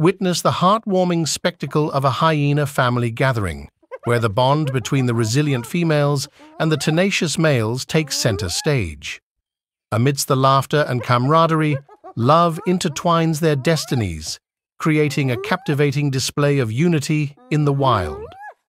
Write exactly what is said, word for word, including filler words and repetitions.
Witness the heartwarming spectacle of a hyena family gathering, where the bond between the resilient females and the tenacious males takes center stage. Amidst the laughter and camaraderie, love intertwines their destinies, creating a captivating display of unity in the wild.